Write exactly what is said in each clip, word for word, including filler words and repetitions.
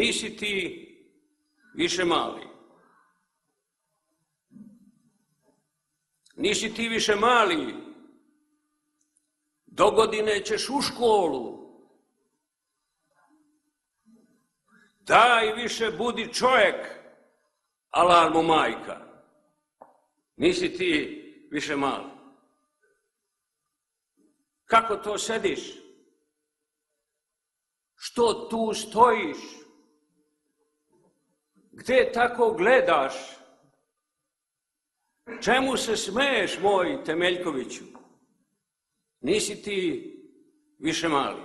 nisi ti više mali. Nisi ti više mali. Dogodine ćeš u školu. Daj više budi čovjek, alarmu majka. Nisi ti više mali. Kako to sediš? Što tu stojiš? Gde tako gledaš? Čemu se smeješ, moj Temeljkoviću? Nisi ti više mali.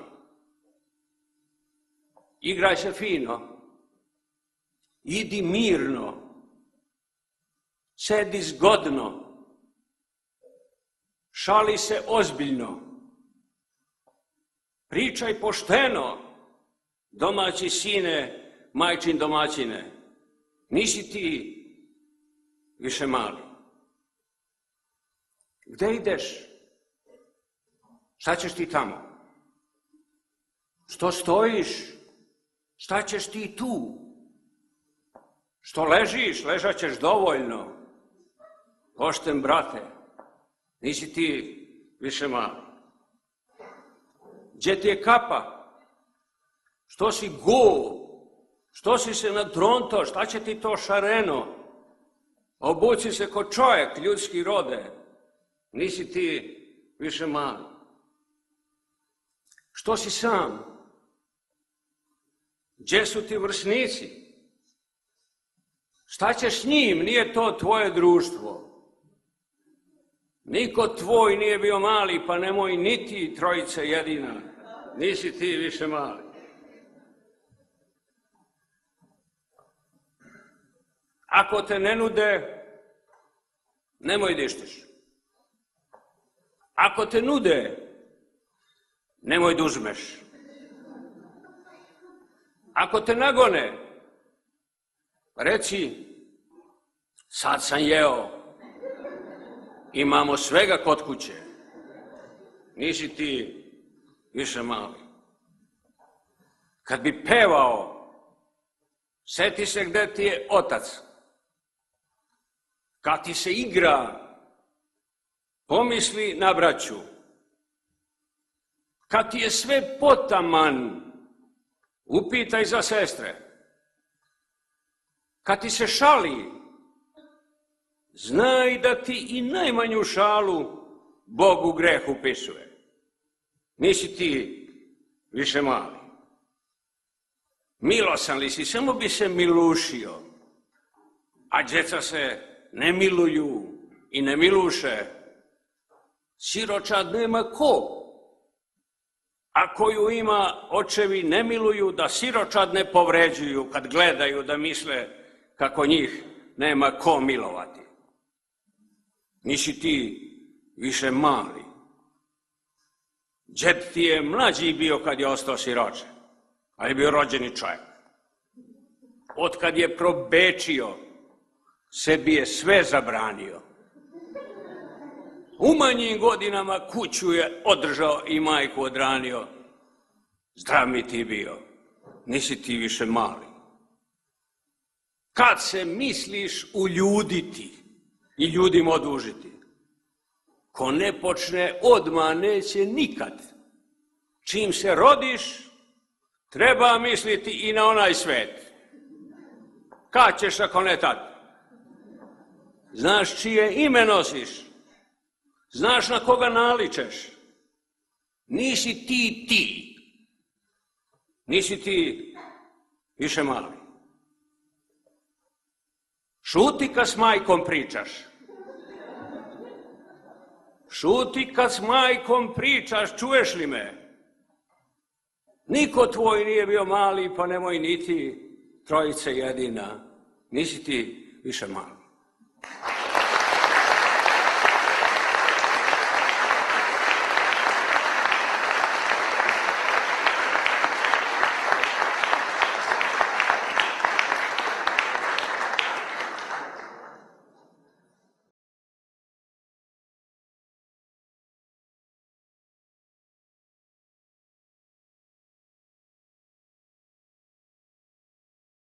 Igraj se fino. Idi mirno. Sedi zgodno. Šali se ozbiljno. Pričaj pošteno, domaći sine, majčin domaćine. Nisi ti više mali. Gde ideš? Šta ćeš ti tamo? Što stojiš? Šta ćeš ti tu? Što ležiš? Ležat ćeš dovoljno. Pošten, brate, nisi ti više mali. Gdje ti je kapa? Što si go? Što si se nadronto? Šta će ti to šareno? Obuci se ko čovjek, ljudski rode. Nisi ti više mali. Što si sam? Gdje su ti vrsnici? Šta ćeš s njim? Nije to tvoje društvo. Niko tvoj nije bio mali, pa nemoj niti trojice jedina. Nisi ti više mali. Ako te ne nude, nemoj da išteš. Ako te nude, nemoj da uzmeš. Ako te nagone, reci, sad sam jeo, imamo svega kod kuće. Nisi ti više mali. Kad bi pevao, seti se gde ti je otac. Kad ti se igra, pomisli na braću. Kad ti je sve potaman, upitaj za sestre. Kad ti se šali, znaj da ti i najmanju šalu Bog u greh upisuje. Nisi ti više mali. Milosan li si, samo bi se milušio. A djeca se ne miluju i ne miluše. Siročad nema ko. A koju ima očevi ne miluju, da siročad ne povređuju kad gledaju da misle kako njih nema ko milovati. Nisi ti više mali. Džed ti je mlađi bio kad je ostao siroče, ali je bio rođeni čovjek. Od kad je probečio, sebi je sve zabranio. U manjim godinama kuću je održao i majku odranio. Zdrav mi ti bio, nisi ti više mali. Kad se misliš uljuditi i ljudima odužiti, ko ne počne odmah neće nikad. Čim se rodiš, treba misliti i na onaj svet. Kad ćeš ako ne tad? Znaš čije ime nosiš? Znaš na koga naličeš? Nisi ti ti. Nisi ti više mali. Šuti kad s majkom pričaš. Šuti kad s majkom pričaš, čuješ li me? Niko tvoj nije bio mali, pa nemoj niti trojice jedina. Nisi ti više mali.